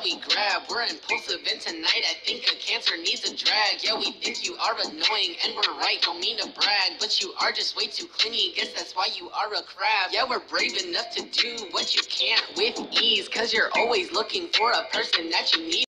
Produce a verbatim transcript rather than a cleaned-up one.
we grab. We're impulsive and tonight I think a cancer needs a drag. Yeah, we think you are annoying and we're right, don't mean to brag, but you are just way too clingy, guess that's why you are a crab. Yeah, we're brave enough to do what you can't with ease, cause you're always looking for a person that you need.